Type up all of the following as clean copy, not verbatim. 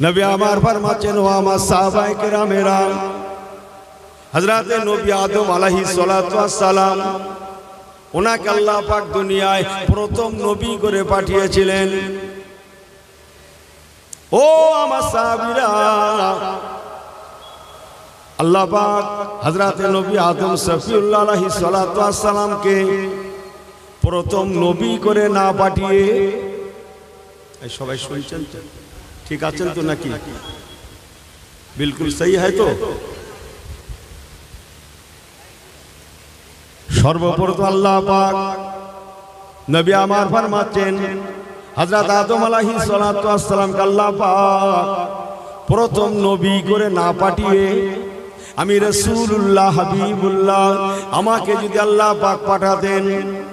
নবী আমার ফরমাচ্ছেন, ও আমার সাহাবায়ে কেরামেরা, হযরতে নবী আদম আলাইহিস সালাতু ওয়াস সালাম, ওনাকে আল্লাহ পাক দুনিয়ায় প্রথম নবী করে পাঠিয়েছিলেন। ও আমার সাহাবীরা, আল্লাহ পাক হযরতে নবী আদম সফিউল্লাহ আলাইহিস সালাতু ওয়াস সালামকে প্রথম নবী করে না পাঠিয়ে, সবাই শুনছেন তো? ঠিক আছেন তো নাকি? বিলকুল সহি হয় তো? সর্বপ্রথম আল্লাহ পাক নবী আমার ফরমাচ্ছেন, হযরত আদম আলাইহিস সালাতু ওয়াস সালামকে আল্লাহ পাক প্রথম নবী করে না পাঠিয়ে আমি রাসূলুল্লাহ হাবিবুল্লাহ, আমাকে যদি আল্লাহ পাক পাঠাতেন,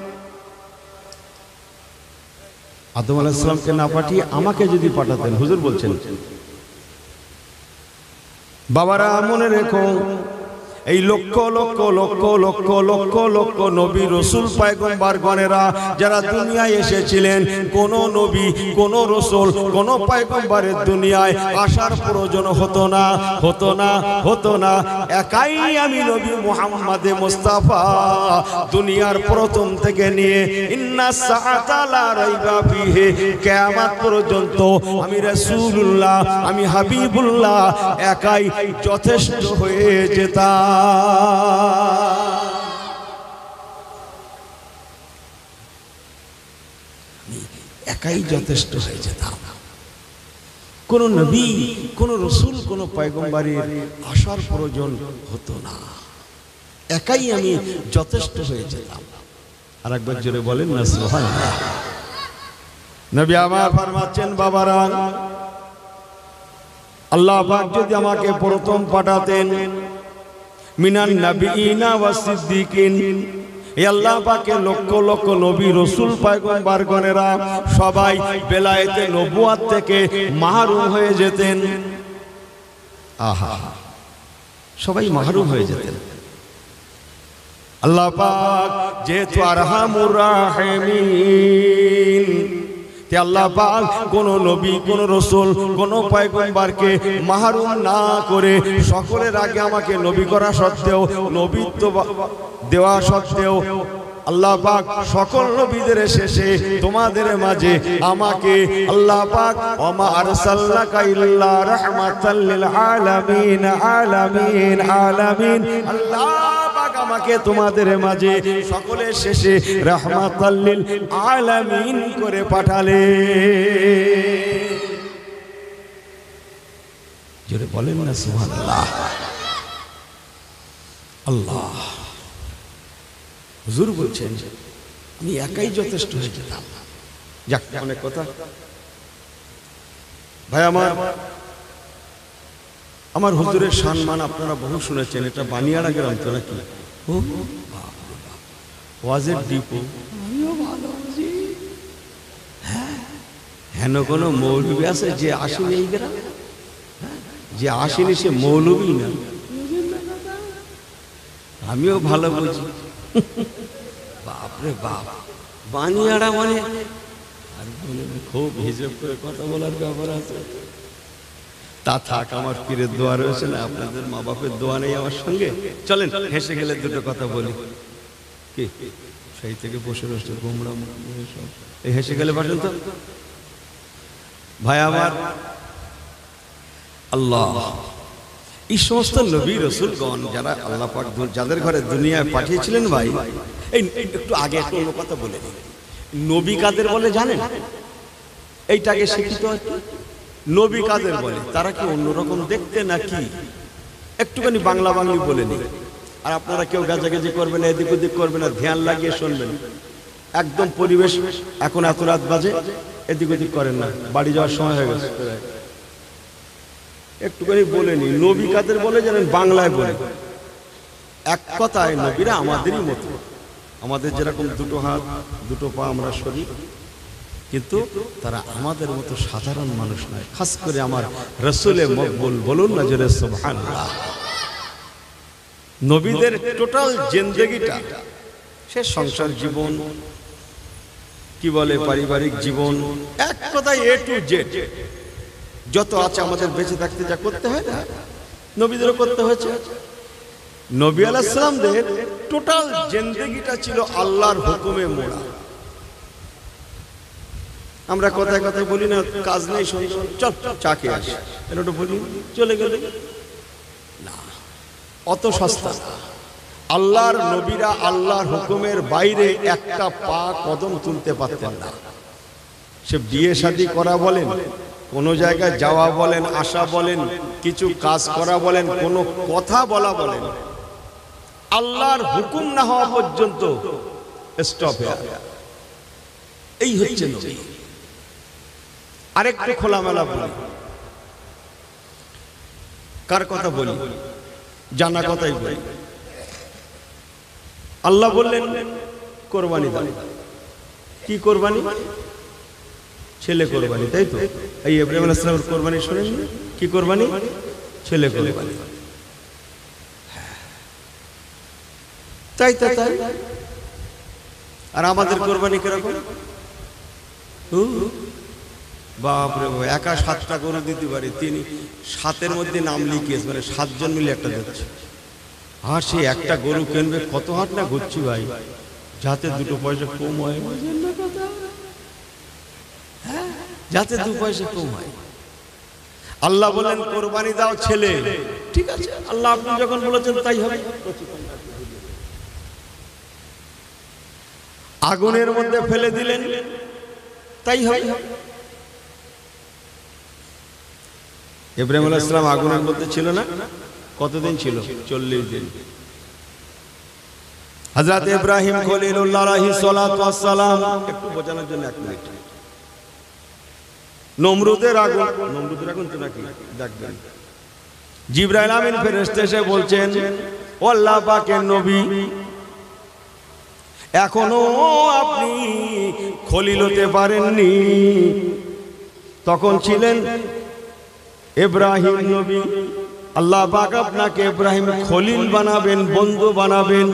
আদম আলাইহিস সালামকে না পাঠিয়ে আমাকে যদি পাঠাতেন, হুজুর বলছেন, বাবারা মনে রেখো, এই লক্ষ লক্ষ লক্ষ লক্ষ লক্ষ লক্ষ নবী রসুল পয়গম্বর গণেরা যারা দুনিয়ায় এসেছিলেন, কোন নবী, কোন রসুল, কোন পয়গম্বরের দুনিয়ায় আসার প্রয়োজন হতো না, হতো না, হতো না। একাই আমি নবী মুহাম্মদ মুস্তাফা দুনিয়ার প্রথম থেকে নিয়ে ইন্না সাআতা লা রাইবা ফিহি কিয়ামত পর্যন্ত আমি রাসূলুল্লাহ, আমি হাবিবুল্লাহ একাই যথেষ্ট হয়ে যেতাম। একাই যথেষ্ট হয়ে যেতাম। কোন নবী, কোন রসুল, কোন পয়গম্বরের আসার প্রয়োজন হতো না, একাই আমি যথেষ্ট হয়ে যেতাম। আর একবার জোরে বলেন না সুবহানাল্লাহ। নবী আমার ফরমাচ্ছেন, বাবারা, আল্লাহ পাক যদি আমাকে প্রথম পাঠাতেন মিনান নবিয়িনা ওয়াস সিদ্দিকিন, এই আল্লাহ পাকের লক্ষ লক্ষ নবী রসুল পয়গম্বর গণেরা সবাই বেলায়েতে নবুয়াত থেকে মাহরুম হয়ে যেতেন। আহা, সবাই মাহরুম হয়ে যেতেন। আল্লাহ পাক যেহেতু আরহামুর রাহিমিন, আল্লাহ পাক কোন নবী, কোন রসুল, কোন পয়গম্বরকে মাহরুম না করে সকলের আগে আমাকে নবী করা সত্ত্বেও, নবীত্ব দেওয়া সত্ত্বেও আল্লাহ পাক সকল নবীদের শেষে তোমাদের মাঝে আমাকে আল্লাহ পাক ওমা আরসালনাকা ইল্লা রাহমাতাল লিল আলামিন, আলামিন, আলামিন, আল্লাহ পাক আমাকে তোমাদের মাঝে সকলের শেষে রাহমাতাল লিল আলামিন করে পাঠালে। জোরে বলেন না সুবহানাল্লাহ। আল্লাহ হুজুর বলছেন আমি একাই যথেষ্ট হয়ে যেতাম। যাক, অনেক কথা ভাই। আমার হুজুরের সম্মান আপনারা বহু শুনেছেন, এটা বানিয়াড়া গ্রাম তো নাকি? ওয়াজের ডিপো। হেন কোন মৌলবী আছে যে আসেনি এই গ্রাম? যে আসেনি সে মৌলবী না। আমিও ভালো বুঝি। বাপরে বাপ, বানিয়াড়া মানে খুব হিসেব করে কথা বলার ব্যাপার আছে। তা থাক, আমার পীরের দোয়া রয়েছে না, আপনাদের মা বাপের দোয়া নেই আমার সঙ্গে? চলেন হেসে গেলে দুটো কথা বলি। কি সেই থেকে বসে বসে গোমড়া সব এই হেসে গেলে পারেন তো ভাই আমার। আল্লাহ এই সমস্ত নবী রসুলগণ যারা আল্লাহ পাক যাদের ঘরে দুনিয়ায় পাঠিয়েছিলেন, ভাই এই একটু আগে একটা অন্য কথা বলে দিই। নবী কাদের বলে জানেন? এইটাকে শিখিত একটু। নবী কাদের বলে? তারা কি অন্যরকম দেখতে নাকি? একটুখানি বাংলা বাংলি বলে নিই। আর আপনারা কেউ গাজাগাজি করবেন, এদিক ওদিক করবেন না, ধ্যান লাগিয়ে শুনবেন। একদম পরিবেশ, এখন এত রাত বাজে, এদিক ওদিক করেন না, বাড়ি যাওয়ার সময় হয়ে গেছে। একটুখানি বলে নি, নবী কাদের বলে জানেন? বাংলায় বলে। এক কথায় নবীরা আমাদেরই মতো, আমাদের যেরকম দুটো হাত দুটো পা আমরা শরীর, কিন্তু তারা আমাদের মতো সাধারণ মানুষ নয়। খাস করে আমার রাসূলে মকবুল বলুন না জোরে সুবহানাল্লাহ। নবীদের টোটাল জিন্দেগিটা, সে সংসার জীবন, কি বলে পারিবারিক জীবন, এক কথায় এ টু জেড যত আছে আমাদের বেঁচে থাকতে যা করতে হয় না, নবীদেরও করতে হয়েছে। নবী আলাইহিস সালামদের টোটাল জিন্দেগিটা ছিল আল্লাহর হুকুমে মোড়া। আমরা কথায় কথায় বলি না, কাজ নেই, চল চা খেয়ে আসি, এটা বলি, চলে গেলে না, অত সস্তা না। আল্লাহর নবীরা আল্লাহর হুকুমের বাইরে একটা পা কদম তুলতে পারতেন না। সে বিয়ে শাদী করা বলেন, কোনো জায়গায় যাওয়া বলেন, আসা বলেন, কিছু কাজ করা বলেন, কোনো কথা বলা বলেন, আল্লাহর হুকুম না হওয়া পর্যন্ত স্টপ হয়ে। এই হচ্ছে নবী। আরেকটু খোলামেলা বলি, কার কথা বলি, জানা কথাই বলি। আল্লাহ বললেন কোরবানি দাও। কি কোরবানি? ছেলে কোরবানি, তাই তো? এই ইব্রাহিম আলাইহিস সালামের কোরবানি শুনেন, কি কোরবানি? ছেলে কোরবানি। তাই তাই তাই। আর আমাদের কোরবানি কিরকম? বাপরে, একা 7টা গরু দিতে পারি, তিনি 7-এর মধ্যে নাম লিখিয়েছে, মানে 7 জন মিলে একটা দিচ্ছে। আর সে একটা গরু কিনবে, কত হাট না ঘুরছি ভাই, যাতে 2 পয়সা কম হয়, যাতে 2 পয়সা কম হয়। আল্লাহ বলেন কোরবানি দাও ছেলে। ঠিক আছে, আল্লাহ আপনি যখন বলেছেন তাই হবে। আগুনের মধ্যে ফেলে দিলেন, তাই হয়। ইব্রাহিম আলাইহিস সালাম আগুনের মধ্যে ছিল না? কতদিন ছিল? 40 দিন। হযরত ইব্রাহিম খলিলুল্লাহ আলাইহিস সালাতু ওয়াস সালাম, একটু বোঝানোর জন্য 1 মিনিট। নমরুদের আগুন তো নাকি দেখবেন, জিবরাইল আমিন ফেরেশতা এসে বলছেন, ও আল্লাহ পাকের নবী, এখনো আপনি খলিল হতে পারেননি। তখন ছিলেন ইব্রাহিম নবী, আল্লাহ পাক আপনাকে ইব্রাহিম খলিল বানাবেন, বন্ধু বানাবেন।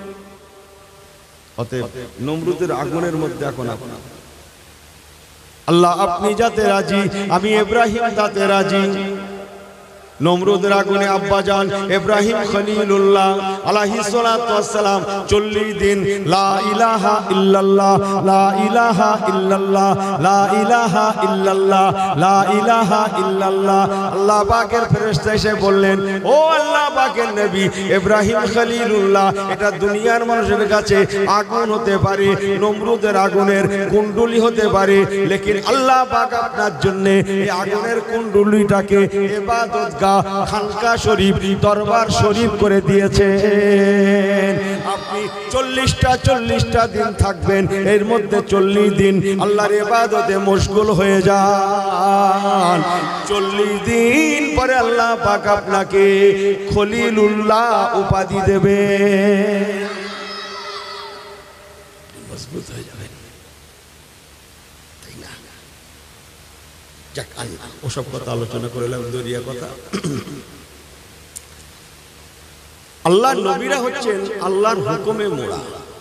অতএব নমরুদের আগুনের মধ্যে এখন আপনি, আল্লাহ আপনি যাতে রাজি, আমি ইব্রাহিম তাতে রাজি। নমরুদের আগুনে আব্বাজান ইব্রাহিম খলিলুল্লাহ আলাইহিস সালাতু ওয়াস সালাম 40 দিন লা ইলাহা ইল্লাল্লাহ, লা ইলাহা ইল্লাল্লাহ, লা ইলাহা ইল্লাল্লাহ, লা ইলাহা ইল্লাল্লাহ। আল্লাহ পাকের ফেরেশতা এসে বললেন, ও আল্লাহ পাকের নবী ইব্রাহিম খলিলুল্লাহ, এটা দুনিয়ার মানুষের কাছে আগুন হতে পারে, নমরুদের আগুনের কুণ্ডুলি হতে পারে, লেকিন আল্লাহ পাক আপনার জন্য এই আগুনের কুণ্ডুলিটাকে ইবাদতগাহ, খানকা শরীফ, দরবার শরীফ করে দিয়েছেন। আপনি 40টা দিন থাকবেন, এর মধ্যে 40 দিন আল্লাহর ইবাদতে মশগুল হয়ে যান। 40 দিন পরে আল্লাহ পাক আপনাকে খলিলুল্লাহ উপাধি দেবে, মজবুত হয়ে যাবেন। ওসব কথা আলোচনা করলাম, দরিয়া কথা। আল্লাহর নবীরা হচ্ছেন আল্লাহর হুকুমে মোড়া।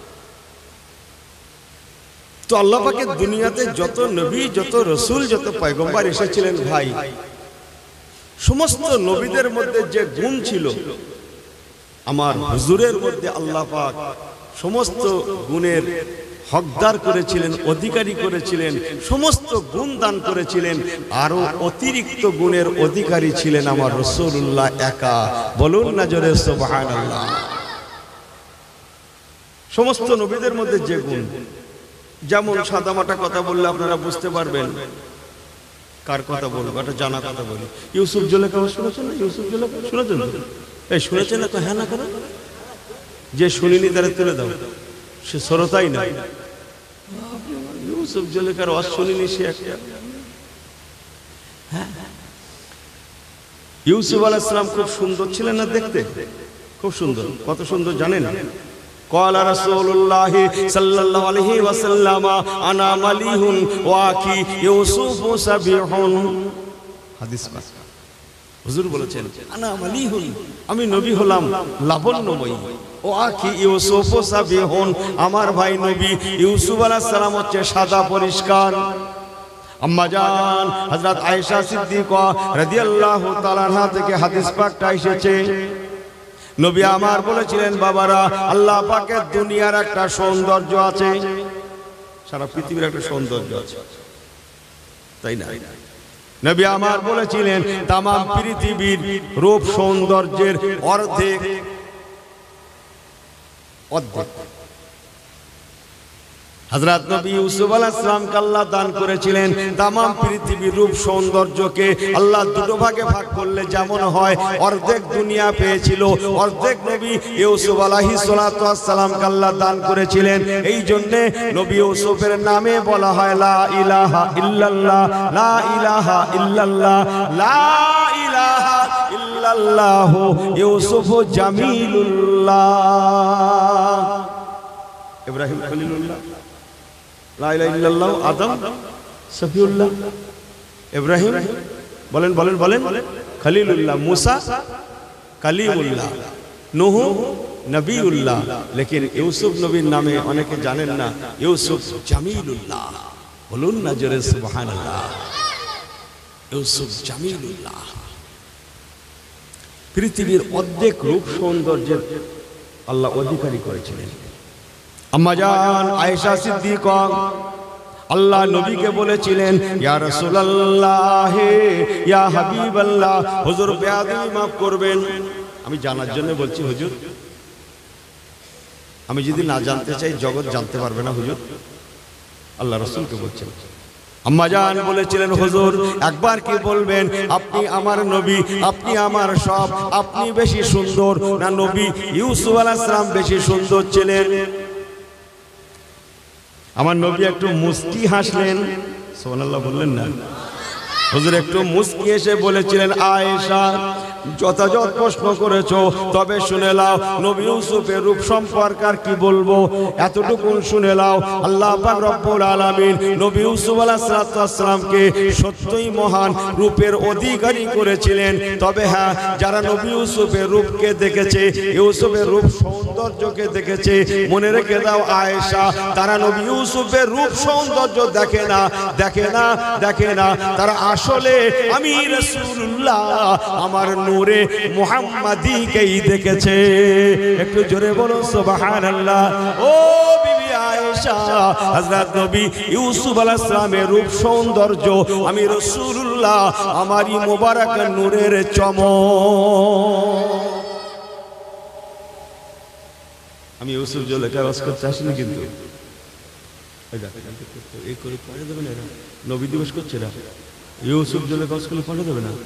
তো আল্লাহ পাকের দুনিয়াতে যত নবী, যত রসুল, যত পয়গম্বর এসেছিলেন ভাই, সমস্ত নবীদের মধ্যে যে গুণ ছিল, আমার হুজুরের মধ্যে আল্লাহ পাক সমস্ত গুণের হকদার করেছিলেন, অধিকারী করেছিলেন, সমস্ত গুণ দান করেছিলেন। আরো অতিরিক্ত গুণের অধিকারী ছিলেন আমার রাসূলুল্লাহ একা। বলুন না জোরে সুবহানাল্লাহ। সমস্ত নবীদের মধ্যে যে গুণ, যেমন সাদামাটা কথা বললে আপনারা বুঝতে পারবেন কার কথা বলবো, একটা জানা কথা বলি। ইউসুফ জুলেখা শুনেছেন না? ইউসুফ জুলেখা শুনেছেন? এই শুনেছেন না তো হ্যাঁ না করো, যে শুনিনি তারা তুলে দাও, সে শ্রোতাই না। ইউসুফ জুলেখার ওয়াজ শুনিনি সে একটা। ইউসুফ আলাইহিস সালাম খুব সুন্দর ছিলেন না দেখতে? খুব সুন্দর। কত সুন্দর জানেন? قال رسول الله صلى الله عليه وسلم انا مليح واخي يوسف سبيح। হাদিস পাক হুজুর বলেছেন, আনা মালিহুন, আমি নবী হলাম লাবণ্যময়ী, ও আখি ইউসুফ সাবিহুন, আমার ভাই নবী ইউসুফ আলাইহিস সালাম হচ্ছে সাদা পরিষ্কার। আম্মা জান হযরত আয়েশা সিদ্দিকা রাদিয়াল্লাহু তাআলা আনহা থেকে হাদিস পাকটা এসেছে, নবী আমার বলেছিলেন, বাবারা, আল্লাহ পাকের দুনিয়ার একটা সৌন্দর্য আছে, সারা পৃথিবীর একটা সৌন্দর্য আছে, তাই না? নবী আমার বলেছিলেন তাম পৃথিবীর রূপ সৌন্দর্যের অর্ধেক হযরত নবী ইউসুফ আলাইহিস সালামকে আল্লাহ দান করেছিলেন। তাম পৃথিবীর রূপ সৌন্দর্যকে আল্লাহ দুটো ভাগে ভাগ করলে যেমন হয়, অর্ধেক দুনিয়া পেয়েছিল, অর্ধেক নবী ইউসুফ আলাইহিস সালামকে আল্লাহ দান করেছিলেন। এই জন্য নবী ইউসুফের নামে বলা হয় লা ইলাহা ইল্লাল্লাহ, লা ইলাহা ইল্লাল্লাহ, লা ইলাহা ইল্লাল্লাহ ইউসুফ জামিলুল্লাহ। ইব্রাহিম খলিলুল্লাহ, লা ইলাহা ইল্লাল্লাহ আদম সফিউল্লাহ, ইব্রাহিম বলেন বলেন বলেন খলিলুল্লাহ, মুসা কালিমুল্লাহ, নূহ নবিউল্লাহ। লেকিন ইউসুফ নবীর নামে অনেকে জানেন না, ইউসুফ জামিলুল্লাহ। বলুন না জোরে সুবহানাল্লাহ। ইউসুফ জামিলুল্লাহ। পৃথিবীর অর্ধেক রূপ সৌন্দর্যের আল্লাহ অধিকারী করেছিলেন। আম্মা জান আয়েশা সিদ্দিকা আল্লাহ নবীকে বলেছিলেন, ইয়া রাসূলুল্লাহ, ইয়া হাবিবাল্লাহ, হুজুর বেয়াদবি মাফ করবেন। আমি জানার জন্য বলছি হুজুর, আমি যদি না জানতে চাই জগৎ জানতে পারবে না হুজুর। আল্লাহ রাসূলকে বলছেন। আম্মা জান বলেছিলেন, হুজুর একবার কি বলবেন, আপনি আমার নবী, আপনি আমার সব, আপনি বেশি সুন্দর না নবী ইউসুফ আলাইহিস সালাম বেশি সুন্দর ছিলেন? আমার নবী একটু মুস্কি হাসলেন, সুবহানাল্লাহ বললেন না? হুজুর একটু মুস্কি এসে বলেছিলেন, আয়েশা যথাযথ প্রশ্ন করেছো, তবে শুনে নাও, নবী ইউসুফের রূপ সম্পর্কে আর কি বলবো, এতটুকু শুনে নাও। আল্লাহ পাক রব্বুল আলামিন নবী ইউসুফ আলাইহিস সালামকে সত্যই মহান রূপের অধিকারী করেছিলেন। তবে হ্যাঁ, যারা নবী ইউসুফের রূপকে দেখেছে, ইউসুফের রূপ সৌন্দর্যকে দেখেছে, মনে রেখে দাও আয়েশা, তারা নবী ইউসুফের রূপ সৌন্দর্য দেখে না, দেখে না, দেখে না, তারা আসলে আমি রাসূলুল্লাহ আমার নূরে মুহাম্মাদীকেই দেখেছে। একটু জোরে বলো সুবহানাল্লাহ। ও বিবি আয়েশা, হযরত নবী ইউসুফ আলাইহিস সালামের রূপ সৌন্দর্য আমি রাসূলুল্লাহ আমারই মোবারক নূরের চমক। আমি ইউসুফ জুলেখা বাস করতে আসিনি, কিন্তু এই করে পড়ে দেবে না, নবী দিবস করছে না, ইউসুফ জুলেখা স্কুলে পড়ে দেবে না,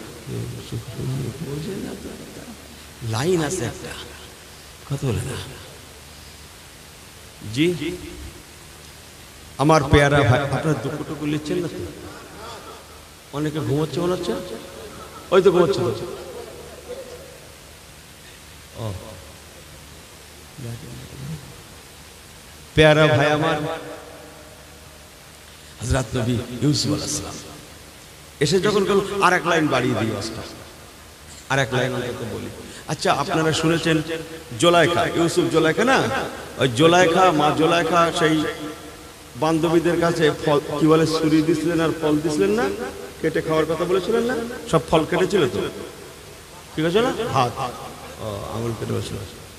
লাইন আছে একটা, কথা বলে না জি। আমার পেয়ারা ভাই, আপনার দুঃখটুকু লিখছেন না তো? অনেকে ঘুমোচ্ছে মনে হচ্ছে, ওই তো ঘুমোচ্ছে তো। পেয়ারা ভাই আমার হযরত নবী ইউসুফ আলাইহিস সালাম এসে যখন গেল, আর এক লাইন বাড়িয়ে দিয়ে আসতে, আর এক লাইন অন্তত বলি। আচ্ছা, আপনারা শুনেছেন জোলাইখা, ইউসুফ জোলাইখা না, ওই জোলাইখা, মা জোলাইখা সেই বান্ধবীদের কাছে ফল কি বলে ছুরি দিছিলেন আর ফল দিছিলেন না, কেটে খাওয়ার কথা বলেছিলেন না, সব ফল কেটেছিল তো, ঠিক আছে না, হাত আঙুল কেটে বসে।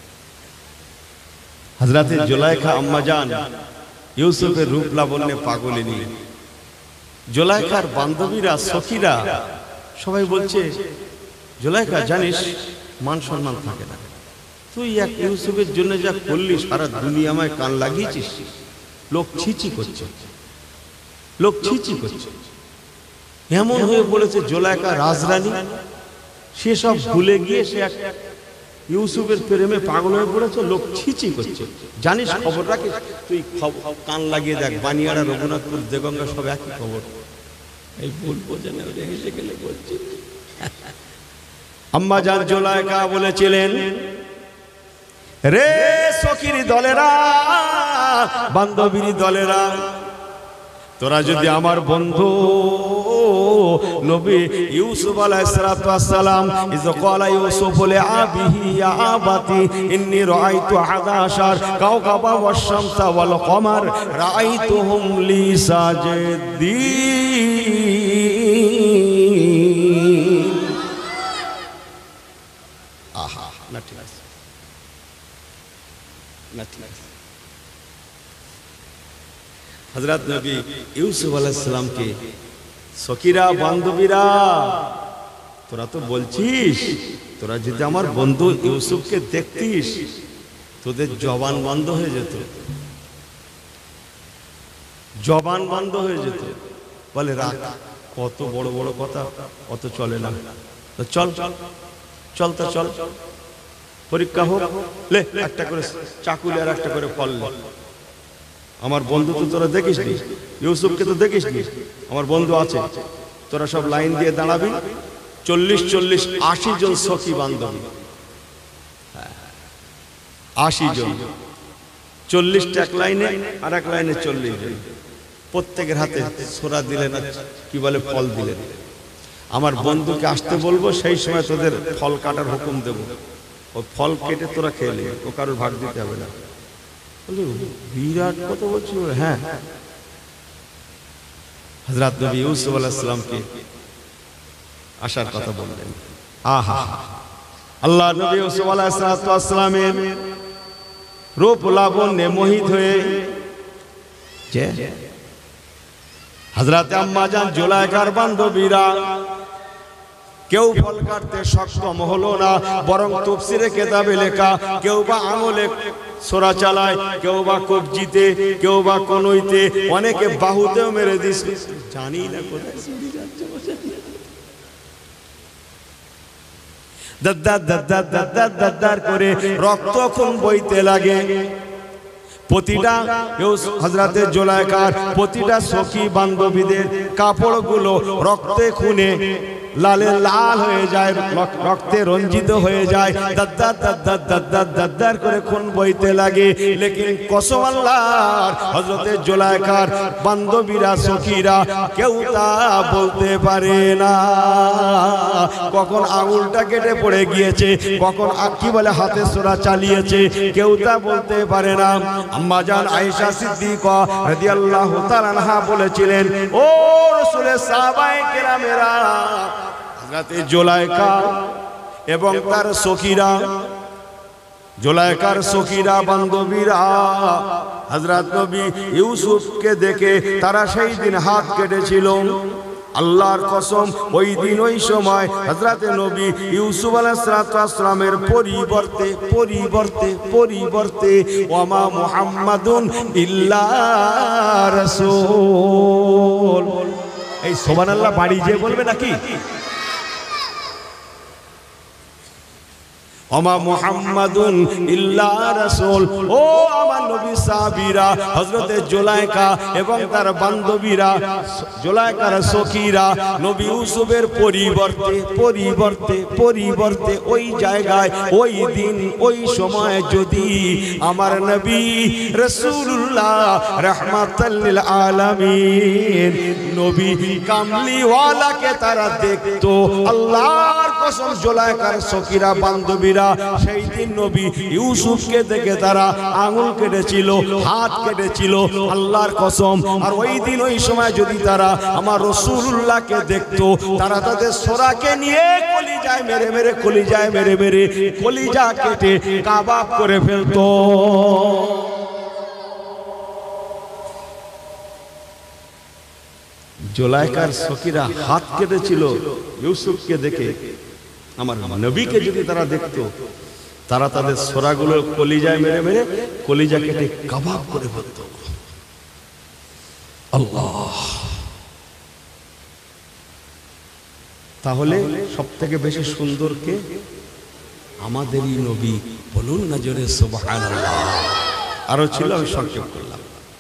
হযরতে জোলাইখা আম্মা জান ইউসুফের রূপ লাবণ্যে পাগলিনী। জোলাইখার বান্ধবীরা, সখীরা সবাই বলছে, জোলাইখা জানিস মান সম্মান থাকে না, তুই এক ইউসুফের জন্য যা করলি, সারা দুনিয়া আমায় কান লাগিয়েছিস, লোক ছিচি করছে, লোক ছিচি করছে। এমন হয়ে বলেছে জোলাইখা রাজরানী, সে সব ভুলে গিয়ে সে এক ইউসুফের প্রেমে পাগল হয়ে পড়েছে, লোক ছিচি করছে। জানিস, খবর রাখিস, তুই কান লাগিয়ে দেখ, বানিয়াড়া, রঘুনাথপুর, দেগঙ্গা সব একই খবর। এই বলবো যেন হেসে গেলে বলছি। আম্মা জান জোলাইখা বলেছিলেন, রে সখীর দলেরা, বান্ধবীর দলেরা, তোরা যদি আমার বন্ধু নবী ইউসুফ আলাইহিস সালাতু ওয়াস সালাম ইয ক্বালা ইউসুফ লিআবিহি ইয়া আবাতি ইন্নী রাআইতু আদাশার কাওকাবা ওয়াশ শামসা ওয়াল কমার রাআইতুহুম লি সাজিদিন। আহা না ঠিক আছে না ঠিক আছে। হযরত নবী ইউসুফ আলাইহিস সালামকে সকিরা বান্ধবীরা তোরা তো বলছিস তোরা যদি আমার বন্ধু ইউসুফকে দেখতিস তোদের জবান বন্ধ হয়ে যেত, জবান বন্ধ হয়ে যেত। বলে রাখ কত বড় বড় কথা অত চলে না, তো চল চল তো চল পরীক্ষা হোক, লে একটা করে চাকুলে আর একটা করে ফল লে। আমার বন্ধু তো তোরা দেখিস নি, ইউসুফকে তো দেখিস নি, আমার বন্ধু আছে, তোরা সব লাইন দিয়ে দাঁড়াবি, 40-40 80 জন সখী বান্ধবী, 80 জন, 40টা এক লাইনে আর এক লাইনে 40 জন, প্রত্যেকের হাতে ছোরা দিলেন, কি বলে ফল দিলেন। আমার বন্ধুকে আসতে বলবো, সেই সময় তোদের ফল কাটার হুকুম দেবো, ও ফল কেটে তোরা খেয়ে নিবি, ও কারোর ভাগ দিতে হবে না। বিরাট কথা বলছি। হ্যাঁ, হযরত নবী ইউসুফ আলাইহিস সালামকে আসার কথা বললেন। আহা, আল্লাহ নবী ইউসুফ আলাইহিস সালামের রূপ লাবণ্যে মোহিত হয়ে যে হযরত আম্মা জান জুলাইখার বান্ধবীরা কেউ ফল কাটতে সক্ষম হলো না, বরং তাফসীরে কিতাবে লেখা কেউ বা আঙুলে ছোরা চালায়, কেউ বা কবজিতে, কেউ বা কনুইতে, অনেকে বাহুতেও মেরে দিছে, জানি না কোথায় চলে যাচ্ছে। দাদ্দার দাদ্দার দাদ্দার দাদ্দার করে রক্ত খুন বইতে লাগে। প্রতিটা হযরতে জুলাইখার প্রতিটা সখী বান্ধবীদের কাপড়গুলো রক্তে খুনে লালে লাল হয়ে যায়, রক্তে রঞ্জিত হয়ে যায়, দাদ্দার দাদ্দার দাদ্দার দাদ্দার করে খুন বইতে লাগে। লেকিন কসম আল্লাহর, হযরতে জুলাইখার বান্ধবীরা সখীরা কেউ তা বলতে পারে না। কখন আঙুলটা কেটে পড়ে গিয়েছে, কখন কি বলে হাতে ছোরা চালিয়েছে, কেউ তা বলতে পারে না। আম্মা জান আয়েশা সিদ্দিকা রাদিয়াল্লাহু তাআলা আনহা বলেছিলেন, ও রাসূলের সাহাবায়ে কেরামেরা, হযরতে জুলাইখা এবং তার সখীরা, জুলাইখার সখীরা বান্ধবীরা হযরত নবী ইউসুফকে দেখে তারা সেই দিন হাত কেটেছিল। আল্লাহর কসম, ওই দিন ওই সময় হযরতে নবী ইউসুফ আলাইহিস সালামের পরিবর্তে পরিবর্তে পরিবর্তে ওয়ামা মুহাম্মাদুন ইল্লা রাসূল, এই সুবহানাল্লাহ বাড়ি যে বলবে নাকি, ওমা মুহাম্মাদুন ইল্লা রাসূল। ও আমার নবী সাহাবীরা, হযরতে জুলাইখা এবং তার বান্ধবীরা, জুলাইখার সখীরা নবী ইউসুফের পরিবর্তে পরিবর্তে পরিবর্তে ওই জায়গায় ওই দিন ওই সময় যদি আমার নবী রাসূলুল্লাহ রাহমাতাল লিল আলামিন নবী কামলিওয়ালাকে তারা দেখতো, আল্লাহর কসম জুলাইখার সখীরা বান্ধবীরা সেই দিন নবী ইউসুফকে দেখে তারা আঙুল কেটেছিল, হাত কেটেছিল, আল্লাহর কসম। আর ওই দিন ওই সময় যদি তারা আমার রাসূলুল্লাহকে দেখতো, তারা তাদের ছোরাকে নিয়ে কলিজায় মেরে মেরে, কলিজায় মেরে মেরে কলিজা কেটে কাবাব করে ফেলতো। জুলাইখার সখীরা হাত কেটেছিল ইউসুফকে দেখে, আমার নবীকে যদি তারা দেখতো, তারা তাদের ছোরাগুলো কলিজায় মেরে মেরে কলিজা কেটে কাবাব করে ফেলতো। আল্লাহ, তাহলে সব থেকে বেশি সুন্দর কে? আমাদেরই নবী। বলুন না জোরে সুবহানাল্লাহ। আরো ছিল, আমি সংক্ষেপ করলাম।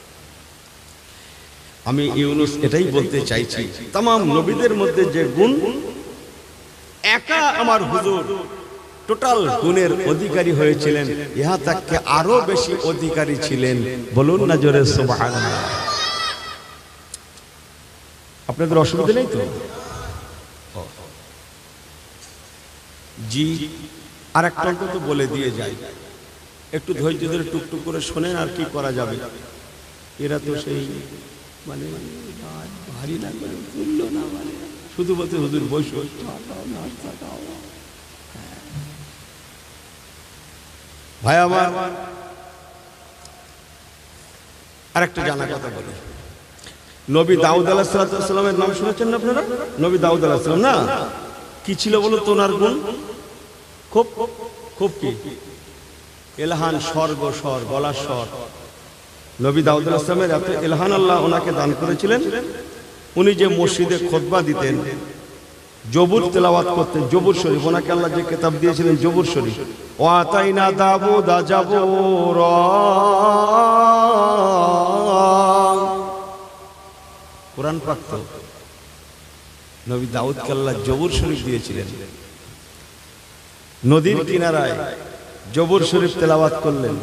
আমি ইউনুস এটাই বলতে চাইছি, तमाम নবীদের মধ্যে যে গুণ, একা আমার হুজুর টোটাল গুণের অধিকারী হয়েছিলেন, ইহা তাকে আরো বেশি অধিকারী ছিলেন। বলুন না জোরে সুবহানাল্লাহ। আপনাদের অসুবিধা নেই তো? জি, আর একটা অন্তত বলে দিয়ে যায়, একটু ধৈর্য ধরে টুকটুক করে শোনেন, আর কি করা যাবে। এরা তো সেই মানে ভারী না করে তুলল না, মানে শুধু বলতে হুজুর বসো, ভাই আমার। আরেকটা জানা কথা বলি, নবী দাউদ আলাইহিস সালামের নাম শুনেছেন না আপনারা? নবী দাউদ আলাইহিস সালাম না, কি ছিল বলো তো ওনার গুণ? খুব খুব কি এলহান, স্বর্গ স্বর, গলার স্বর। নবী দাউদ আলাইহিস সালামের এত এলহান আল্লাহ ওনাকে দান করেছিলেন, উনি যে মসজিদে খুতবা দিতেন, জবুর তেলাওয়াত করতেন, জবুর শরীফ, ওনাকে আল্লাহ যে কিতাব দিয়েছিলেন জবুর শরীফ। ওয়া আতাইনা দাউদা জাবুরা, কোরআন পাক তো নবী দাউদকে আল্লাহ জবুর শরীফ দিয়েছিলেন। নদীর কিনারায় জবুর শরীফ তেলাওয়াত করলেন,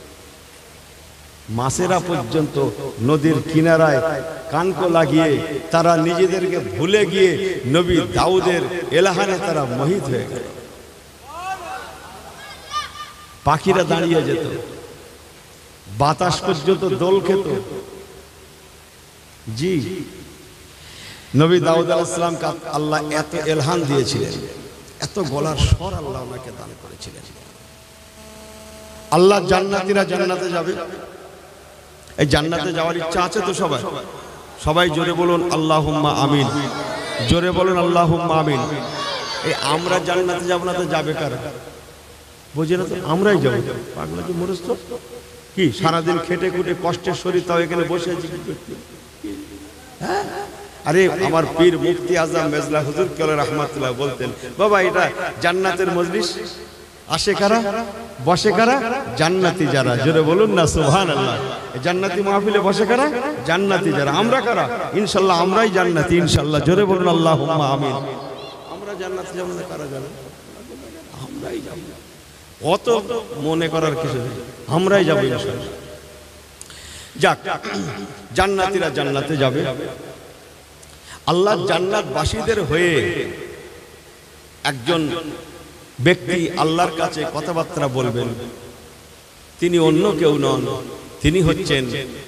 মাছেরা পর্যন্ত নদীর কিনারায় কানকো লাগিয়ে তারা নিজেদেরকে ভুলে গিয়ে নবী দাউদের এলাহানে তারা মোহিত হয়ে গেল। পাখিরা দাঁড়িয়ে যেত, বাতাস পর্যন্ত দোল খেত। জি, নবী দাউদ আলাইহিস সালামকে আল্লাহ এত এলহান দিয়েছিলেন, এত গলার স্বর আল্লাহ ওনাকে দান করেছিলেন। আল্লাহ জান্নাতীরা জান্নাতে যাবে, এই জান্নাতে যাওয়ার ইচ্ছা আছে তো সবাই? সবাই জোরে বলুন আল্লাহুম্মা আমিন, জোরে বলুন আল্লাহুম্মা আমিন। এই আমরা জান্নাতে যাব না তো যাবে কারা? বুঝে না তো, আমরাই যাবো। পাগলা কি মরছ তো কি, সারাদিন খেটে খুটে কষ্টের শরীর, তাও এখানে বসে আছি কি করতে? হ্যাঁ, আরে আমার পীর মুফতি আজম মেজলা হুজুর কেবল রাহমাতুল্লাহ বলতেন, বাবা এটা জান্নাতের মজলিস, আসে কারা, বসে কারা? জান্নাতি যারা। জোরে বলুন না সুবহানাল্লাহ। জান্নাতি মাহফিলে বসে কারা? জান্নাতি যারা। আমরা কারা? ইনশাআল্লাহ আমরাই জান্নাতি ইনশাআল্লাহ। জোরে বলুন আল্লাহুম্মা আমিন। আমরা জান্নাতে যাব না, কারা যাবে? আমরাই যাব। অত মনে করার কিছু নেই, আমরাই যাব ইনশাআল্লাহ। যাক, জান্নাতীরা জান্নাতে যাবে। আল্লাহ জান্নাতবাসীদের হয়ে একজন ব্যক্তি আল্লাহর কাছে কথাবার্তা বলবেন, তিনি অন্য কেউ নন, তিনি হচ্ছেন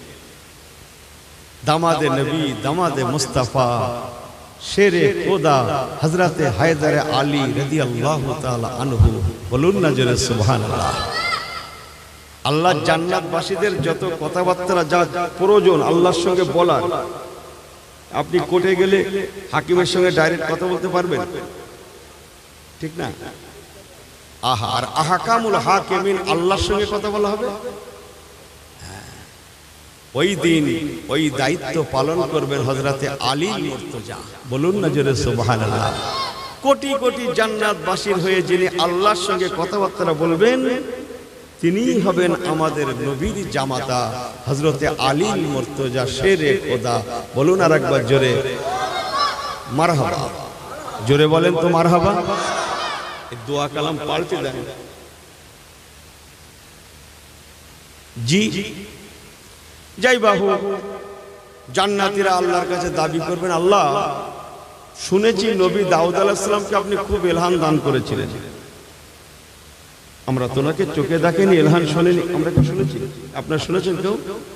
দামাদে নবী, দামাদে মুস্তাফা, শেরে খোদা হযরতে হায়দার আলী রাদিয়াল্লাহু তাআলা আনহু। বলুন না জোরে সুবহানাল্লাহ। আল্লাহ জান্নাতবাসীদের যত কথাবার্তা যা প্রয়োজন আল্লাহর সঙ্গে বলার, আপনি কোর্টে গেলে হাকিমের সঙ্গে ডাইরেক্ট কথা বলতে পারবেন, ঠিক না? আর আহকামুল হাকিমিন, আল্লাহর সঙ্গে কথা বলা হবে। ওই দিন ওই দায়িত্ব পালন করবেন হযরতে আলী মুর্তজা। বলুন না জোরে সুবহানাল্লাহ। কোটি কোটি জান্নাতবাসীর হয়ে যিনি আল্লাহর সঙ্গে কথাবার্তা বলবেন, তিনি হবেন আমাদের নবীর জামাতা হযরতে আলী মুর্তজা, শেরে খোদা। বলুন আর একবার জোরে মারহাবা। জোরে বলেন তো মারহাবা। দোয়া কালাম পাল্টে দেন। জি, যাই বাহু, জান্নাতীরা আল্লাহর কাছে দাবি করবেন, আল্লাহ শুনেছি নবী দাউদ আলাইহিস সালামকে আপনি খুব এলহান দান করেছিলেন। আমরা তো ওনাকে চোখে দেখেনি, এলহান শুনিনি, আমরা কি শুনেছি? আপনারা শুনেছেন কেউ?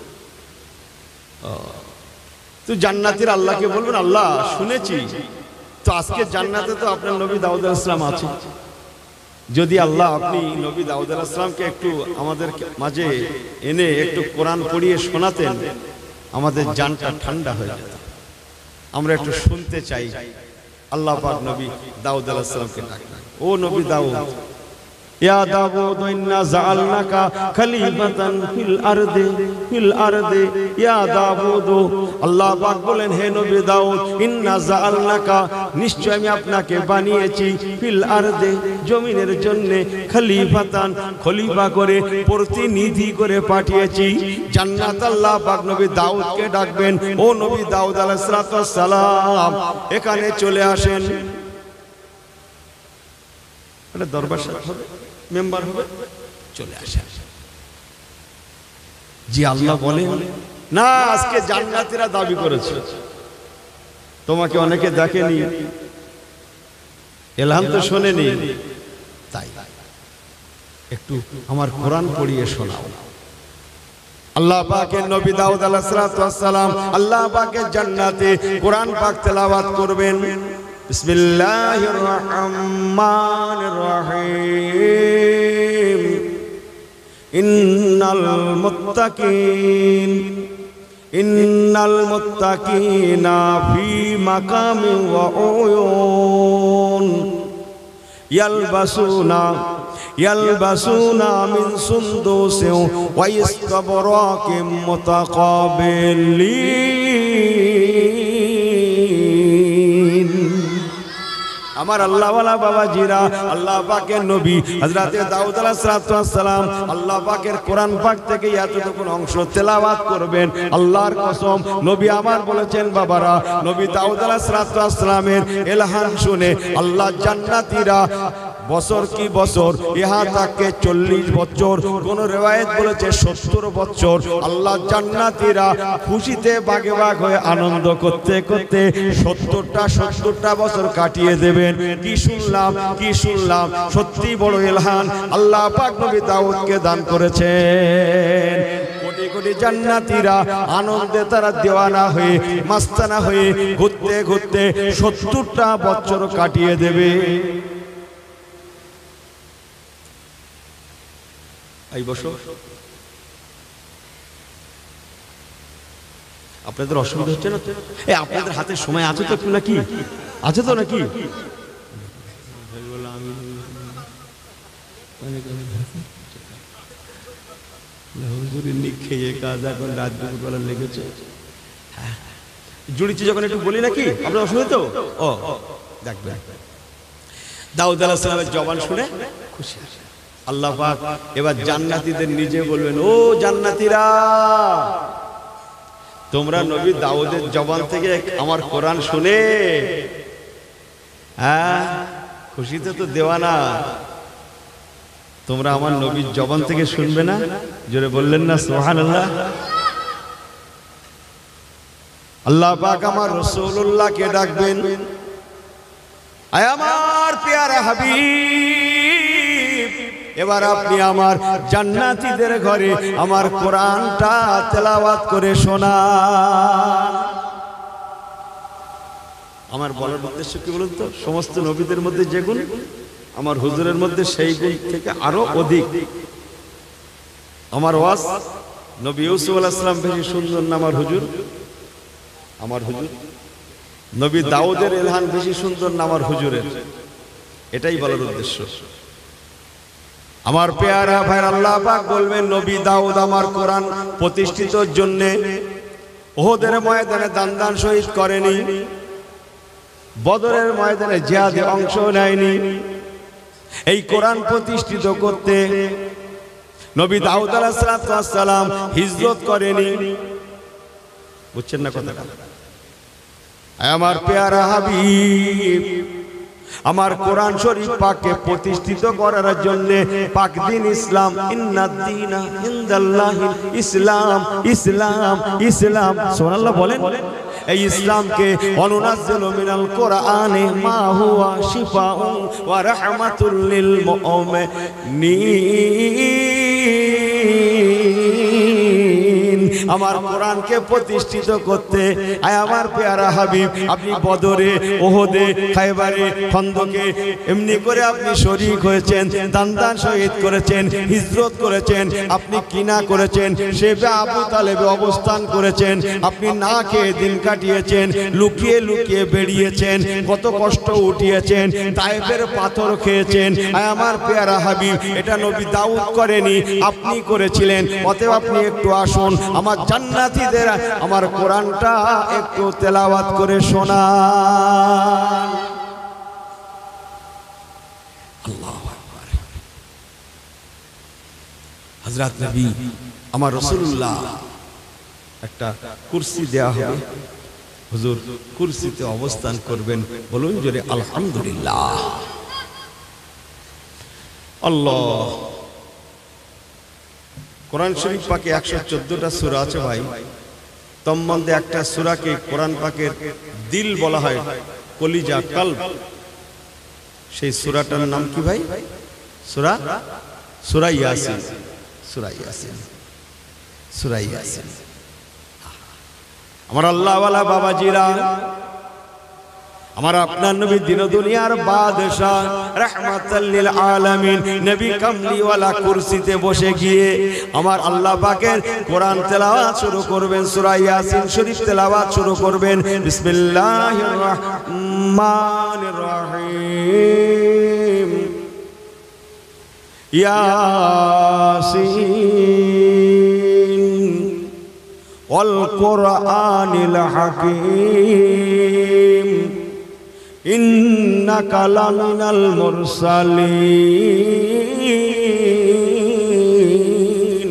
তো জান্নাতীরা আল্লাহকে বলবেন, আল্লাহ শুনেছি তো, আজকে জান্নাতে তো আপনার নবী দাউদ আলাইহিস সালাম আছে। যদি আল্লাহ আপনি নবী দাউদ আলাইহিস সালামকে একটু আমাদের মাঝে এনে একটু কোরআন পড়িয়ে শোনাতেন, আমাদের জানটা ঠান্ডা হয়ে যেত। আমরা একটু শুনতে চাই। আল্লাহ পাক নবী দাউদ আলাইহিস সালামকে ডাকলেন, ও নবী দাউদ, ইয়া দাউদ ইন্না জাআলনাকা খলিফাতান ফিল আরদি ইয়া দাউদ। আল্লাহ পাক বলেন, হে নবী দাউদ, ইন্না জাআলনাকা, নিশ্চয় আমি আপনাকে বানিয়েছি, ফিল আরদি, জমিনের জন্য, খলিফাতান, খলিফা করে, প্রতিনিধি করে পাঠিয়েছি জান্নাত। আল্লাহ পাক নবী দাউদকে ডাকবেন, ও নবী দাউদ আলাইহিস সালাম এখানে চলে আসেন। এটা দরবার হবে, মেম্বার হবে, চলে আসে। জি, আল্লাহ বলেন না, আজকে জান্নাতীরা দাবি করেছে, তোমাকে অনেকে দেখেনি, এলহাম তো শোনেনি, একটু আমার কোরআন পড়িয়ে শোনাও। আল্লাহ পাকের নবী দাউদ আলাইহিস সালাতু ওয়াস সালাম আল্লাহ পাকের জান্নাতে কোরআন পাক তেলাওয়াত করবেন। বিসমিল্লাহির রহমানির রহিম। ইন্নাল মুত্তাকিনা ফি মাকামিন ওয়া উয়ুন ইয়ালবাসুনা মিন সুনদুসিন ওয়া ইস্তাবরাকিন মুতাকাবিলিন। আমার আল্লাহওয়ালা বাবাজিরা, আল্লাহ পাকের নবী হযরতে দাউদ আলাইহিস সালাম আল্লাহ পাকের কোরআন পাক থেকে এতটুকু অংশ তেলাওয়াত করবেন। আল্লাহর কসম, নবী আমার বলেছেন বাবারা, নবী দাউদ আলাইহিস সালামের ইলহাম শুনে আল্লাহ জান্নাতীরা বছর কি বছর, ইহা তাকে 40 বছর, কোন রিওয়ায়াত বলেছে 70 বছর, আল্লাহ জান্নাতীরা খুশিতে বাগে বাগ হয়ে আনন্দ করতে করতে 70টা বছর কাটিয়ে দেবেন। কি শুনলাম, সত্যি বড় ইলহাম আল্লাহ পাক নবী দাউদকে দান করেছেন। কোটি কোটি জান্নাতীরা আনন্দে তারা দেওয়ানা হয়ে মাস্তানা হয়ে ঘুরতে ঘুরতে 70টা বছর কাটিয়ে দেবে। এই বসো, আপনাদের অসুবিধা হচ্ছে না? আপনাদের হাতে সময় আছে তো একটু, নাকি আছে তো নাকি? খেয়ে কাজ এখন রাত দুপুরবেলা লেগেছে, জুড়িছি যখন একটু বলি নাকি, আপনার অসুবিধা তো? ও দেখবেন, দাউদ আলাইহিস সালামের জবান শুনে খুশি আল্লাহ পাক এবার জান্নাতীদের নিজে বলবেন, ও জান্নাতীরা, তোমরা নবী দাউদের জবান থেকে আমার কোরআন শুনে খুশিতে তো দেওয়ানা, তোমরা আমার নবীর জবান থেকে শুনবে না? জোরে বললেন না সুবহানাল্লাহ। আল্লাহ পাক আমার রাসূলুল্লাহকে ডাকবেন, আয় আমার পেয়ারা হাবিব, এবার আপনি আমার জান্নাতীদের ঘরে আমার কোরআনটা তেলাওয়াত করে শোনান। আমার বলার উদ্দেশ্য কি বলুন তো? সমস্ত নবীদের মধ্যে যে গুণ, আমার হুজুরের মধ্যে সেই গুণ থেকে আরো অধিক। আমার ওয়াজ নবী ইউসুফ আলাইহিস সালাম বেশি সুন্দর না আমার হুজুর? নবী দাউদের ইলহাম বেশি সুন্দর না আমার হুজুরের? এটাই বলার উদ্দেশ্য। আমার পেয়ারা ভাই, আল্লাহ পাক বলবেন, নবী দাউদ আমার কোরআন প্রতিষ্ঠিতর জন্য উহুদের ময়দানে দান শহীদ করেনি, বদরের ময়দানে জিহাদে অংশ নেয়নি, এই কোরআন প্রতিষ্ঠিত করতে নবী দাউদ আলাইহিস সালাম হিজরত করেনি। বুঝছেন না কথাটা? আমার পেয়ারা হাবিব, আমার কোরআন শরীফ পাককে প্রতিষ্ঠিত করার জন্য পাক দিন ইসলাম, ইন্নাদ-দীনা ইনদাল্লাহিল ইসলাম, ইসলাম ইসলাম সুবহানাল্লাহ বলেন। এই ইসলামকে অনুনাজ্জিলু মিনাল কোরআনে মা হুয়া শিফাউন ওয়া রাহমাতুল লিল মুমিনিন। আমার কোরআনকে প্রতিষ্ঠিত করতে আয় আমার পেয়ারা হাবিব, আপনি বদরে, ওহদে, খায়বারে, খন্দকে এমনি করে আপনি শরীক হয়েছেন, দান শহীদ করেছেন, হিজরত করেছেন, আপনি কিনা করেছেন, শেবে আবু তালেবে অবস্থান করেছেন, আপনি না খেয়ে দিন কাটিয়েছেন, লুকিয়ে লুকিয়ে বেরিয়েছেন, কত কষ্ট উঠিয়েছেন, তায়েফের পাথর খেয়েছেন। আয় আমার পেয়ারা হাবিব, এটা নবী দাউদ করেনি, আপনি করেছিলেন। অতএব আপনি একটু আসুন, আমার জান্নাতীদের আমার কোরআনটা একটু তেলাওয়াত করে শোনান। আল্লাহু আকবার। হযরত নবী আমার রাসূলুল্লাহ একটা কুরসি দেয়া হবে, হুজুর কুরসিতে অবস্থান করবেন, বলুন জোরে আলহামদুলিল্লাহ। আল্লাহ। কোরআন শরীফ পাকে 114টা সূরা আছে ভাই, তার মধ্যে একটা সূরাকে কোরআন পাকের দিল বলা হয়, কলিজা, কলব। সেই সূরাটার নাম কি ভাই? সূরা ইয়াসিন, সূরা ইয়াসিন, সূরা ইয়াসিন। আমার আল্লাহওয়ালা বাবাজিরা, আমার আপনার নবী দিন দুনিয়ার বাদশাহ রাহমাতাল লিল আলামিন নবী কামলিওয়ালা কুরসিতে বসে গিয়ে আমার আল্লাহ পাকের কোরআন তেলাওয়াত শুরু করবেন, সূরা ইয়াসিন শরীফ তেলাওয়াত শুরু করবেন। বিসমিল্লাহির রহমানির রহিম। ইয়াসিন ওয়াল কুরআনিল হাকীম ইন্নাকা লামিনাল মুরসালিন।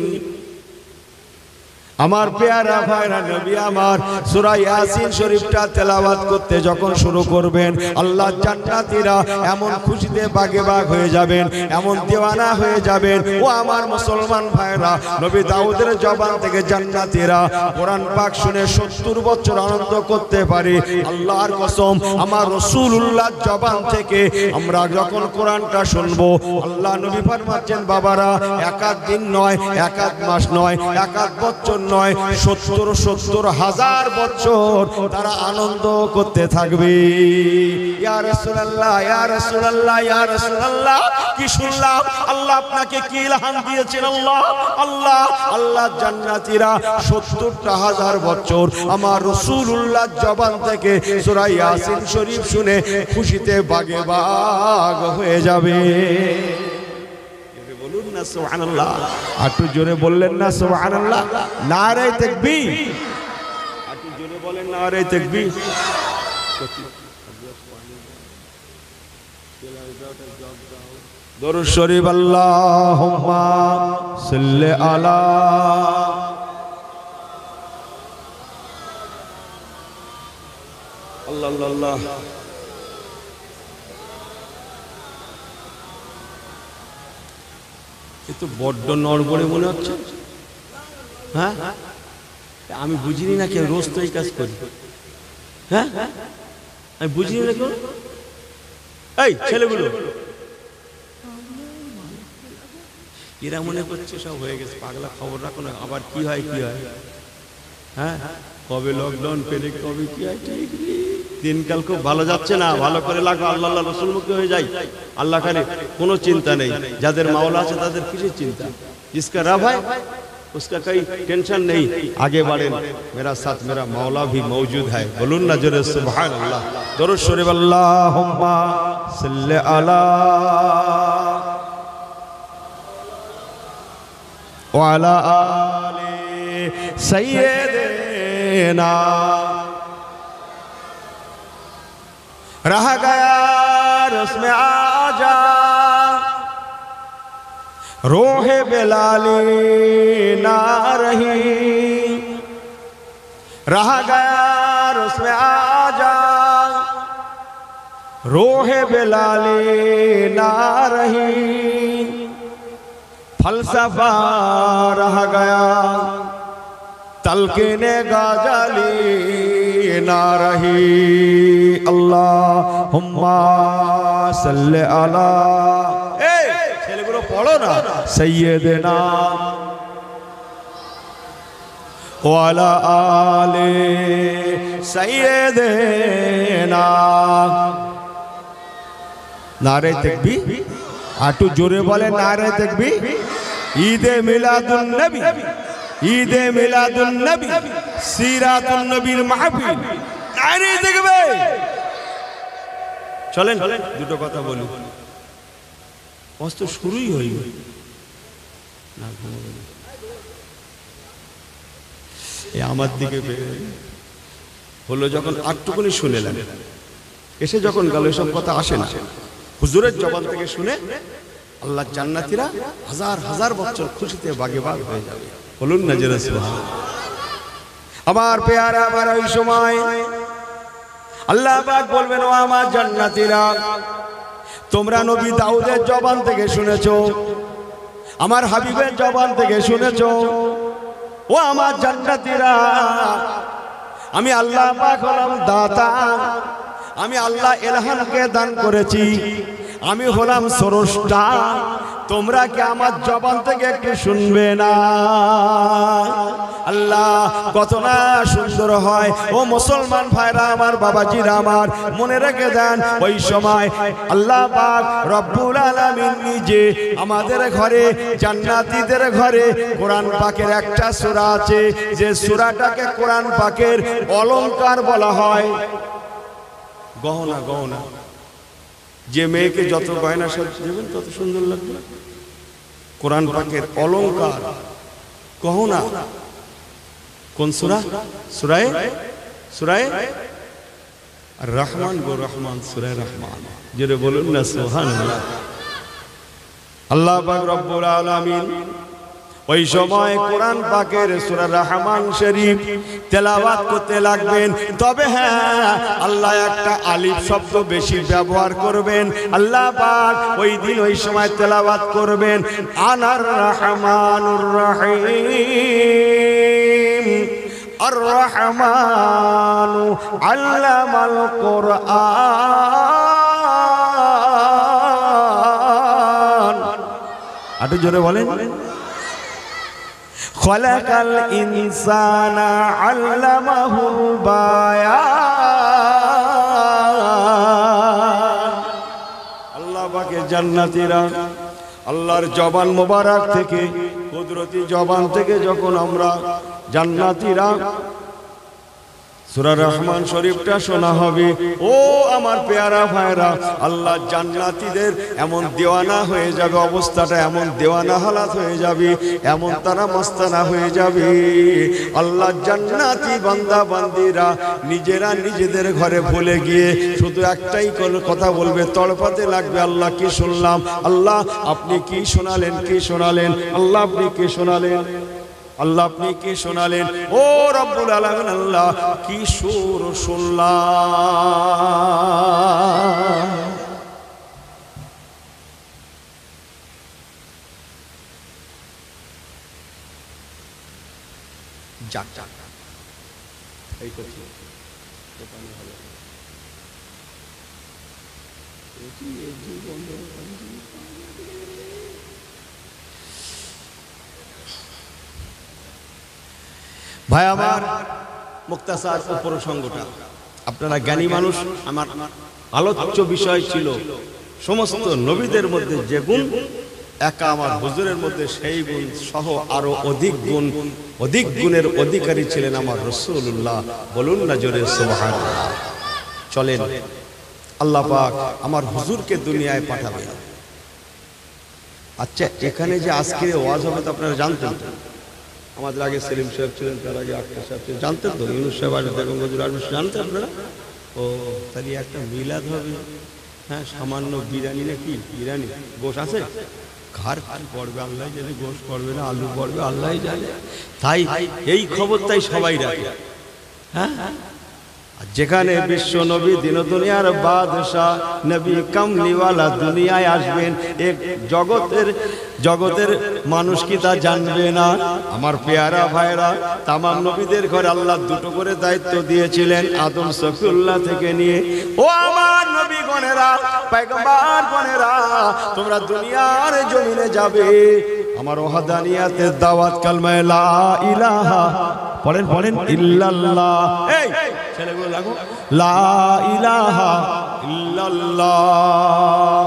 আমার পেয়ারা ভাইরা নবী আমার সূরা ইয়াসিন শরীফটা তেলাওয়াত করতে যখন শুরু করবেন, আল্লাহ জান্নাতীরা এমন খুশিতে বাগে বাগ হয়ে যাবেন, এমন দিওয়ানা হয়ে যাবেন। ও আমার মুসলমান ভাইরা, নবী দাউদের জবান থেকে জান্নাতীরা কোরআন পাক শুনে 70 বছর আনন্দ করতে পারে। আল্লাহর কসম, আমার রাসূলুল্লাহর জবান থেকে আমরা যখন কোরআনটা শুনবো, আল্লাহ নবী ফরমাচ্ছেন বাবারা, এক আধ দিন নয়, এক আধ মাস নয়, এক আধ বছর নয়, 70,000 বছর তারা আনন্দ করতে থাকবে। ইয়া রাসূলুল্লাহ, ইয়া রাসূলুল্লাহ, ইয়া রাসূলুল্লাহ, কি শুনলাম? আল্লাহ আপনাকে কি ইলহাম দিয়েছেন? আল্লাহ আল্লাহ আল্লাহ জান্নাতীরা 70,000 বছর আমার রাসূলুল্লাহর জবান থেকে সূরা ইয়াসিন শরীফ শুনে খুশিতে বাগে বাগ হয়ে যাবে। বলুন না সুবহানাল্লাহ, একটু জোরে বললেন না সুবহানাল্লাহ? নারে তাকবীর, একটু জোরে বলেন নারে তাকবীর। দরুদ শরীফ আল্লাহুম্মা সাল্লি আলা আল্লাহ। তো বড্ড নড়বড়ে মনে হচ্ছে। হ্যাঁ, আমি বুঝিনি না, কে রোজ তো এই কাজ করি। হ্যাঁ, আমি বুঝিনি না কেউ। এই ছেলেগুলো এরা মনে করছে সব হয়ে গেছে, পাগলা, খবর রাখো না, আবার কি হয় কি হয়। হ্যাঁ, কবে লকডাউন পেলে কবে কি হয়, ঠিক দিনকাল খুব ভালো যাচ্ছে না। ভালো করে লাগো, আল্লাহ আল্লাহ রসুল মুখে হয়ে যাই। আল্লাহ খানে কোনো চিন্তা নেই, যাদের মাওলা আছে তাদের কিসের চিন্তা। जिसका रब है उसका कोई टेंशन नहीं, आगे बढ़े, मेरा साथ मेरा मौला भी मौजूद है। बोलून ना जोरे सुभान अल्लाह। दरूद शरीफ अल्लाहुम्मा सल्ली अला व अला आले सय्यदना। रह गया रस्म आजा रोहे बेलाली ना रही, रह गया रस्म आजा रोहे बेलाली ना रही। फलसफा रह गया तलकीने गाजली ना रही। अल्लाहुम्मा सल्ली अला, ছেলেগুলো পড়ো না, সৈয়দনা ওয়ালা আলে সৈয়দনা। নারে তাকবীর, আটু জোরে বলে নারে তাকবীর। ঈদে মিলাদুন নবী, ঈদে মিলাদুন নবী, সিরাতুন নবীর মাহফিল, নারে তাকবীর। চলেন দুটো কথা বলি, অস্ত শুরুই হইল না। আমার দিকে হলো যখন আটটুকুনি শুনেলেন, এসে যখন গেল এসব কথা আসে না, হুজুরের জবান থেকে শুনে আল্লাহ জান্নাতীরা হাজার হাজার বছর খুশিতে বাগে বাগ হয়ে যাবে। বলুন না জোরে সুবহানাল্লাহ। আমার পেয়ারা, আমার ওই সময় আল্লাহ পাক বলবেন, ও আমার জান্নাতীরা, তোমরা নবী দাউদের জবান থেকে শুনেছো, আমার হাবিবের জবান থেকে শুনেছো। ও আমার জান্নাতীরা, আমি আল্লাহ পাক হলাম দাতা, আমি আল্লাহ ইলহামকে দান করেছি। আমি হলাম স্রষ্টা, তোমরা কি আমার জবান থেকে একটু শুনবে না? আল্লাহ কত না সুন্দর হয়। ও মুসলমান ভাইরা আমার, বাবাজিরা আমার, মনে রেখে দেন ওই সময় আল্লাহ পাক রব্বুল আলামিন নিজে আমাদের ঘরে, জান্নাতীদের ঘরে কোরআন পাকের একটা সূরা আছে, যে সূরাটাকে কোরআন পাকের অলংকার বলা হয়। গহনা, গহনা, যে মেয়েকে যত গয়না সাজিয়ে দেবেন তত সুন্দর লাগবে। কোরআন পাকের অলংকার, গহনা। কোন সূরা? সূরায়ে আর রহমান গো, রহমান, সূরায়ে রহমান। জোরে বলুন না সুবহানাল্লাহ। আল্লাহ পাক রব্বুল আলামিন ওই সময় কোরআন পাকের সূরা রহমান শরীফ তেলাওয়াত করতে লাগবেন। তবে হ্যাঁ, আল্লাহ একটা আলিফ শব্দ বেশি ব্যবহার করবেন। আল্লাহ পাক ওই দিন ওই সময় তেলাওয়াত করবেন, আনার রহমানুর রহিম আর রহমানু আল্লামাল কোরআন। আরো জোরে বলেন, খলাকাল ইনসানা আল্লামাহুল বায়ান। আল্লাহ পাকের জান্নাতীরা আল্লাহর জবান মোবারক থেকে, কুদরতি জবান থেকে যখন আমরা জান্নাতীরা সূরা রহমান শরীফটা শোনা হবে, ও আমার পেয়ারা ভাইরা, আল্লাহ জান্নাতীদের এমন দেওয়ানা হয়ে যাবে, অবস্থাটা এমন দেওয়ানা হালাত হয়ে যাবে, এমন তারা মস্তানা হয়ে যাবে। আল্লাহ জান্নাতি বান্দা বান্দিরা নিজেরা নিজেদের ঘরে ভুলে গিয়ে শুধু একটাই কথা বলবে, তড়পাতে লাগবে, আল্লাহ কি শুনলাম, আল্লাহ আপনি কি শোনালেন, কি শোনালেন, আল্লাহ আপনি কি শোনালেন, আল্লাহ আপনি কি শোনালেন, ও রব্বুল আলামিন আল্লাহ কি সুর শুনলাম। যাক যাক এই করছি দোকানে হলো ভাই আমার। মুক্তাসার প্রসঙ্গটা আপনারা জ্ঞানী মানুষ, আমার আলোচ্য বিষয় ছিল সমস্ত নবীদের মধ্যে যে গুণ, একা আমার হুজুরের মধ্যে সেই গুণ সহ আরো অধিক গুণ, অধিক গুণের অধিকারী ছিলেন আমার রাসূলুল্লাহ। বলুন না জোরে সুবহানাল্লাহ। চলেন, আল্লাহ পাক আমার হুজুরকে দুনিয়ায় পাঠাবেন। আচ্ছা, এখানে যে আজকে ওয়াজ হবে তো আপনারা জানতেন? আমাদের আগে সেলিম সাহেব ছিলেন, তার আগে আক্তার সাহেব ছিলেন, জানতেন তো? ইউনুস সাহেব আসবে, বেগম হুজুর আসবে, জানতেন আপনারা? ও তাহলে একটা মিলাদ হবে। হ্যাঁ, সামান্য বিরিয়ানি, নাকি বিরিয়ানি, গোশ আছে, ঘর পড়বে আল্লাহ জানে, গোশ পড়বে না আলু পড়বে আল্লাহ জানে। তাই এই খবরটাই সবাই রাখে। হ্যাঁ, যেখানে বিশ্ব নবী দিন দুনিয়ার বাদশাহ নবী কামলিওয়ালা দুনিয়ায় আসবেন, এক জগতের মানুষ কি তা জানবে না? আমার পেয়ারা ভাইরা, তামাম নবীদের ঘরে আল্লাহ দুটো করে দায়িত্ব দিয়েছিলেন, আদম সফিউল্লাহ থেকে নিয়ে। ও আমার নবীগণেরা, পয়গম্বরগণেরা, তোমরা দুনিয়ার জমিনে যাবে, আমার ওয়াহদানিয়াতের দাওয়াত, কালমা লা ইলাহা, পড়েন পড়েন, ইল্লাল্লাহ, এই ছেলেগুলো লাগো, লা ইলাহা ইল্লাল্লাহ।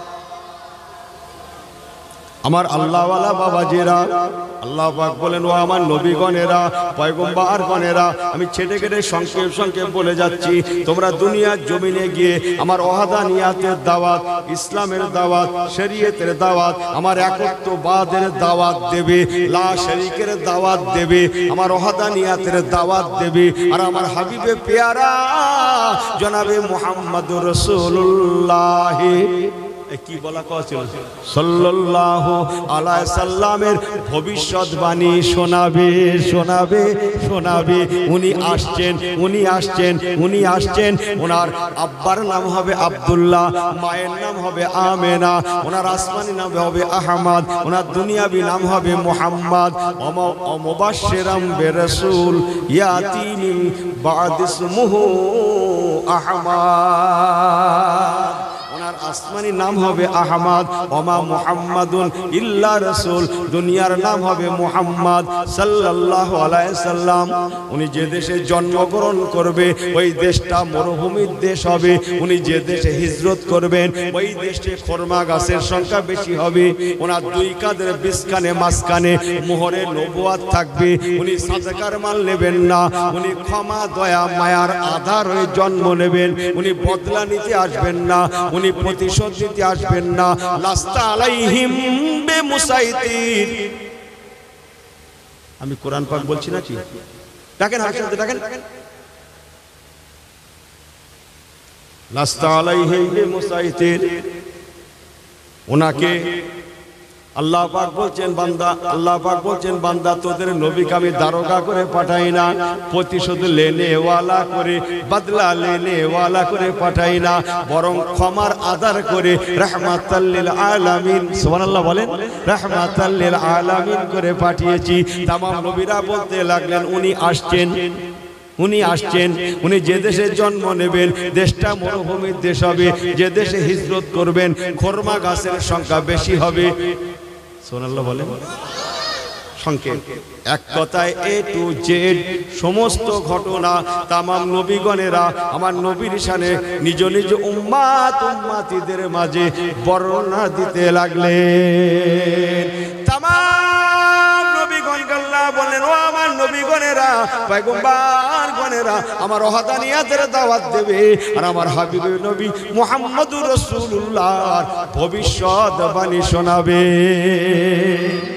আমার আল্লাহওয়ালা বাবাজিরা, আল্লাহ পাক বলেন, ও আমার নবীগণেরা, পয়গম্বরগণেরা, আমি ছেটে কেটে সংক্ষেপ সংক্ষেপ বলে যাচ্ছি, তোমরা দুনিয়ার জমিনে গিয়ে আমার ওয়াহদানিয়াতের দাওয়াত, ইসলামের দাওয়াত, শরীয়তের দাওয়াত, আমার একত্ববাদের দাওয়াত দেবে, লা শরীকের দাওয়াত দেবে, আমার ওয়াহদানিয়াতের দাওয়াত দেবে। আর আমার হাবিবে পেয়ারা জনাবে মুহাম্মদুর রাসূলুল্লাহ কি বলা ছিল, সাল্লাল্লাহু আলাইহি সাল্লামের ভবিষ্যৎবাণী শোনাবে, শোনাবে, শোনাবে। উনি আসছেন, উনি আসছেন, উনি আসছেন। ওনার আব্বার নাম হবে আব্দুল্লাহ, মায়ের নাম হবে আমেনা, ওনার আসমানি নাম হবে আহমদ, ওনার দুনিয়াবি নাম হবে মুহাম্মদ। ও মুবাশশিরাম বিরাসূল ইয়াতি মিন বা'দ ইসমুহু আহমদ। আসমানি নাম হবে আহমদ, ওমা মুহাম্মাদুন ইল্লা রাসূল, দুনিয়ার নাম হবে মুহাম্মদ সাল্লাল্লাহু আলাইহি সাল্লাম। উনি যে দেশে জন্মগ্রহণ করবে ওই দেশটা মরুভূমির দেশ হবে। উনি যে দেশে হিজরত করবেন ওই দেশে খরমা গাছের সংখ্যা বেশি হবে। ওনার দুই কাঁধের বিছখানে মাঝখানে মোহরে নবুয়াত থাকবে। উনি সাদাকার মাল নেবেন না, উনি ক্ষমা দয়া মায়ার আধার হয়ে জন্ম নেবেন। উনি বদলা নিতে আসবেন না, উনি প্রতিশোধ নিতে আসবেন না। লাস্তা আলাইহিম বিমুসাইতির। আমি কোরআন পাক বলছি নাকি? দেখেন হাসতে দেখেন, লাস্তা আলাইহিম বিমুসাইতির। ওনাকে আল্লাহ পাক বলছেন বান্দা, আল্লাহ পাক বলছেন বান্দা তোদের নবীকে আমি দারোগা করে পাঠাই না, প্রতিশোধ লেনে ওয়ালা করে, বদলা লেনে ওয়ালা করে পাঠাই না, বরং ক্ষমার আদার করে রাহমাতাল লিল আলামিন, সুবহানাল্লাহ বলেন, রাহমাতাল লিল আলামিন করে পাঠিয়েছি। তামাম নবীরা বলতে লাগলেন উনি আসছেন, উনি আসছেন, উনি যে দেশে জন্ম নেবেন দেশটা মরুভূমির দেশ হবে। যে দেশে হিজরত করবেন খরমা গাছের সংখ্যা বেশি হবে। সুবহানাল্লাহ বলেন। সংক্ষেপ এক কথায় এ টু জেড সমস্ত ঘটনা তামাম নবীগণেরা আমার নবীর শানে নিজ নিজ উম্মাত উম্মাতীদের মাঝে বর্ণনা দিতে লাগলেন। তামাম নবীগণকে আল্লাহ বলেন ও আমার নবীগণেরা, পয়গম্বরগণেরা আমার ওয়াহদানিয়াতের দাওয়াত দেবে আর আমার হাবিব নবী মুহাম্মদুর রাসূলুল্লাহর ভবিষ্যৎবাণী শোনাবে।